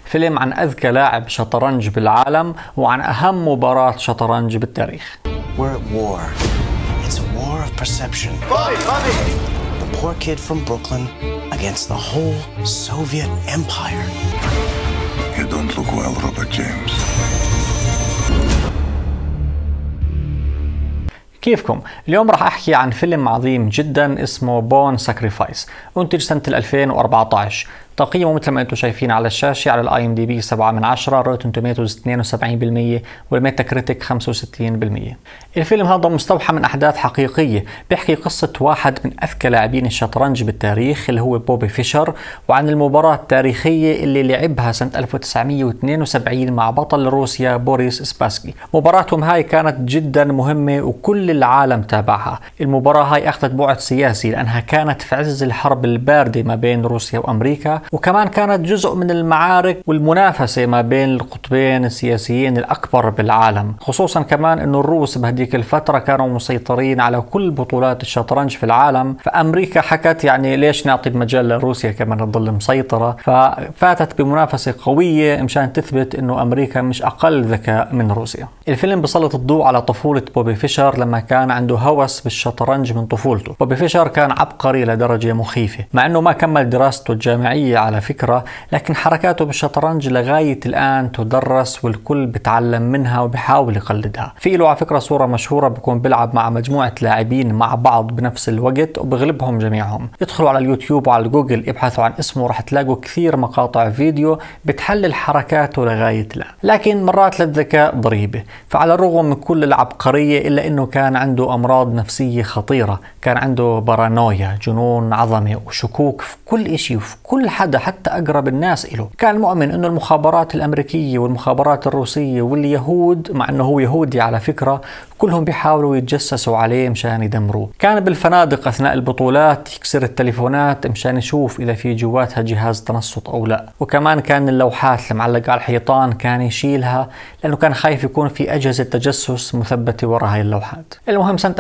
فيلم عن أذكى لاعب شطرنج بالعالم وعن أهم مباراة شطرنج بالتاريخ. We're at war. It's a war of perception. The poor kid from Brooklyn against the whole Soviet Empire. You don't look well, Robert James. كيفكم؟ اليوم راح أحكي عن فيلم عظيم جدا اسمه بون ساكريفايس، أنتج سنة 2014. تقييمه مثل ما انتم شايفين على الشاشة على الاي ام دي بي 7/10، روتن توميتوز 72%، والميتا كريتيك 65%. الفيلم هذا مستوحى من احداث حقيقية، بيحكي قصة واحد من اذكى لاعبين الشطرنج بالتاريخ اللي هو بوبي فيشر، وعن المباراة التاريخية اللي لعبها سنة 1972 مع بطل روسيا بوريس سباسكي. مباراتهم هاي كانت جدا مهمة وكل العالم تابعها. المباراة هاي اخذت بعد سياسي لانها كانت في عز الحرب الباردة ما بين روسيا وامريكا، وكمان كانت جزء من المعارك والمنافسة ما بين القطبين السياسيين الأكبر بالعالم، خصوصا كمان أنه الروس بهديك الفترة كانوا مسيطرين على كل بطولات الشطرنج في العالم. فأمريكا حكت يعني ليش نعطي المجال لروسيا كمان تظل مسيطرة، ففاتت بمنافسة قوية مشان تثبت أنه أمريكا مش أقل ذكاء من روسيا. الفيلم بسلط الضوء على طفولة بوبي فيشر لما كان عنده هوس بالشطرنج من طفولته. بوبي فيشر كان عبقري لدرجة مخيفة، مع أنه ما كمل دراسته الجامعية على فكرة، لكن حركاته بالشطرنج لغاية الآن تدرس والكل بتعلم منها وبيحاول يقلدها. في له على فكرة صورة مشهورة بيكون بيلعب مع مجموعة لاعبين مع بعض بنفس الوقت وبغلبهم جميعهم. ادخلوا على اليوتيوب وعلى جوجل ابحثوا عن اسمه، راح تلاقوا كثير مقاطع فيديو بتحلل حركاته لغاية الآن. لكن مرات للذكاء ضريبة، فعلى الرغم من كل العبقرية إلا إنه كان عنده أمراض نفسية خطيرة، كان عنده بارانويا، جنون عظمة وشكوك في كل إشي وفي كل حدا حتى أقرب الناس إله. كان مؤمن أنه المخابرات الأمريكية والمخابرات الروسية واليهود، مع أنه هو يهودي على فكرة، كلهم بيحاولوا يتجسسوا عليه مشان يدمروه. كان بالفنادق أثناء البطولات يكسر التليفونات مشان يشوف إذا في جواتها جهاز تنصت أو لا. وكمان كان اللوحات المعلقة على الحيطان كان يشيلها لأنه كان خايف يكون في أجهزة تجسس مثبتة وراء هاي اللوحات. المهم سنة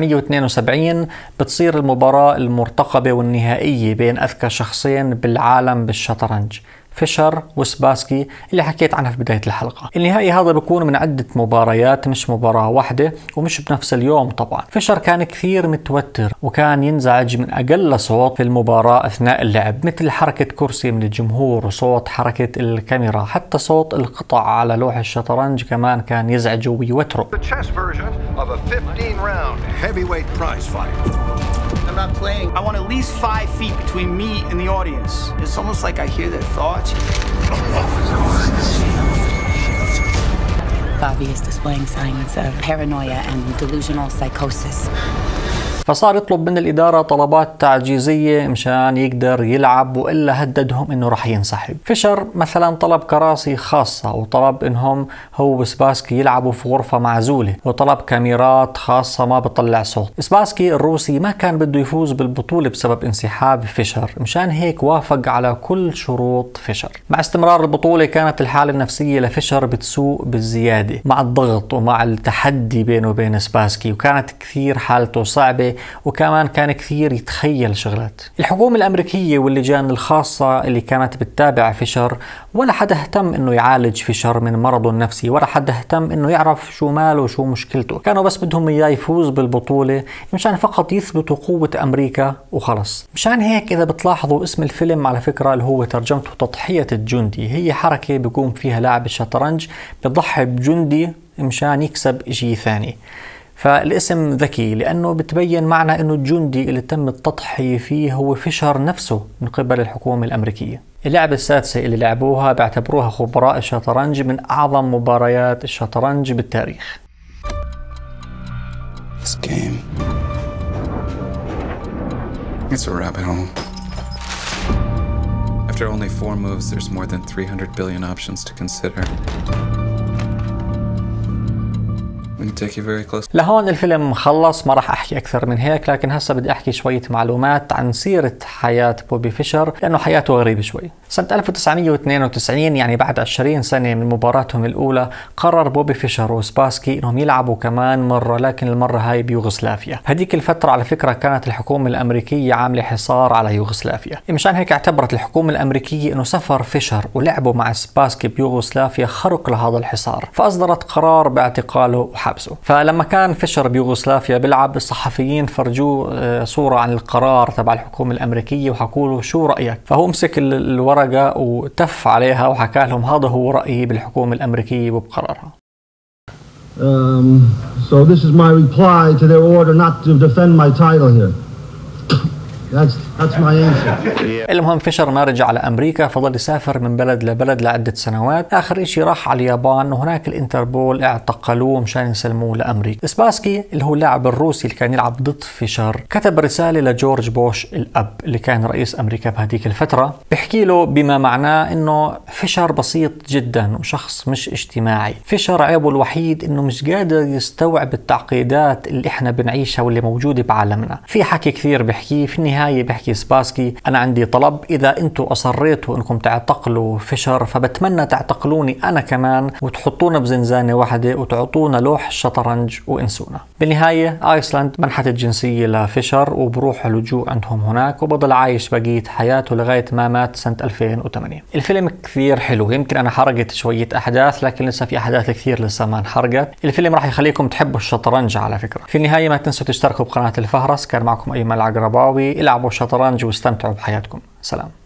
1972 بتصير المباراة المرتقبة والنهائية بين أذكى شخصين بالعالم بالشطرنج، فيشر وسباسكي اللي حكيت عنها في بداية الحلقة. النهائي هذا بيكون من عدة مباريات، مش مباراة واحدة ومش بنفس اليوم طبعا. فيشر كان كثير متوتر وكان ينزعج من أقل صوت في المباراة أثناء اللعب، مثل حركة كرسي من الجمهور وصوت حركة الكاميرا، حتى صوت القطع على لوح الشطرنج كمان كان يزعجه ويوتره. I'm not playing. I want at least 5 feet between me and the audience. It's almost like I hear their thoughts. Bobby is displaying signs of paranoia and delusional psychosis. فصار يطلب من الإدارة طلبات تعجيزية مشان يقدر يلعب، وإلا هددهم إنه رح ينسحب. فيشر مثلا طلب كراسي خاصة، وطلب إنهم هو وسباسكي يلعبوا في غرفة معزولة، وطلب كاميرات خاصة ما بتطلع صوت. سباسكي الروسي ما كان بده يفوز بالبطولة بسبب انسحاب فيشر، مشان هيك وافق على كل شروط فيشر. مع استمرار البطولة كانت الحالة النفسية لفيشر بتسوء بالزيادة مع الضغط ومع التحدي بينه وبين سباسكي، وكانت كثير حالته صعبة، وكمان كان كثير يتخيل شغلات. الحكومة الأمريكية واللجان الخاصة اللي كانت بتتابع فيشر ولا حدا اهتم انه يعالج فيشر من مرضه النفسي، ولا حدا اهتم انه يعرف شو ماله وشو مشكلته. كانوا بس بدهم اياه يفوز بالبطولة مشان فقط يثبتوا قوة أمريكا وخلص. مشان هيك إذا بتلاحظوا اسم الفيلم على فكرة اللي هو ترجمته تضحية الجندي، هي حركة بيقوم فيها لاعب الشطرنج بيضحي بجندي مشان يكسب شيء ثاني. فالاسم ذكي لأنه بتبين معنا أنه الجندي اللي تم التضحية فيه هو فيشر نفسه من قبل الحكومة الأمريكية. اللعبة السادسة اللي لعبوها بيعتبروها خبراء الشطرنج من أعظم مباريات الشطرنج بالتاريخ. This game. It's a rabbit hole. After only 4 moves, there's more than 300 billion options to consider. We can take you very close. لهون الفيلم خلص، ما راح احكي اكثر من هيك، لكن هسه بدي احكي شوية معلومات عن سيرة حياة بوبي فيشر لانه حياته غريبة شوي. سنة 1992 يعني بعد 20 سنة من مباراتهم الاولى قرر بوبي فيشر وسباسكي انهم يلعبوا كمان مرة، لكن المرة هاي بيوغوسلافيا. هديك الفترة على فكرة كانت الحكومة الامريكية عاملة حصار على يوغوسلافيا، مشان هيك اعتبرت الحكومة الامريكية انه سفر فيشر ولعبوا مع سباسكي بيوغوسلافيا خرق لهذا الحصار، فاصدرت قرار باعتقاله وحبسه. فلما كان فيشر بيوغوسلافيا بيلعب، الصحفيين فرجوه صورة عن القرار تبع الحكومة الامريكية وحكوا له شو رأيك، فهو مسك الورقة وتف عليها وحكى لهم هذا هو رأيي بالحكومة الامريكية وبقرارها. So this is my reply to their order not to defend my title here. That's my answer. المهم فيشر ما رجع على أمريكا، فضل يسافر من بلد لبلد لعدة سنوات. آخر إشي راح على اليابان، وهناك الانتربول اعتقلوه مشان يسلموه لأمريكا. سباسكي اللي هو اللاعب الروسي اللي كان يلعب ضد فيشر كتب رسالة لجورج بوش الأب اللي كان رئيس أمريكا بهديك الفترة، بيحكي له بما معناه إنه فيشر بسيط جدا وشخص مش اجتماعي. فيشر عيبه الوحيد إنه مش قادر يستوعب التعقيدات اللي إحنا بنعيشها واللي موجودة بعالمنا. في حكي كثير بيحكيه، في النهاية بيحكي سباسكي أنا عندي طلب، إذا أنتوا أصريتوا أنكم تعتقلوا فيشر فبتمنى تعتقلوني أنا كمان وتحطونا بزنزانة واحدة وتعطونا لوح الشطرنج وانسونا. بالنهاية آيسلند منحت الجنسية لفيشر وبروح لجوء عندهم هناك، وبضل عايش بقية حياته لغاية ما مات سنة 2008. الفيلم كثير حلو، يمكن أنا حرقت شوية أحداث لكن لسه في أحداث كثير لسه ما انحرقت. الفيلم راح يخليكم تحبوا الشطرنج على فكرة. في النهاية ما تنسوا تشتركوا بقناة الفهرس. كان معكم أيمن العقرباوي، العبوا شطرنج واستمتعوا بحياتكم. سلام.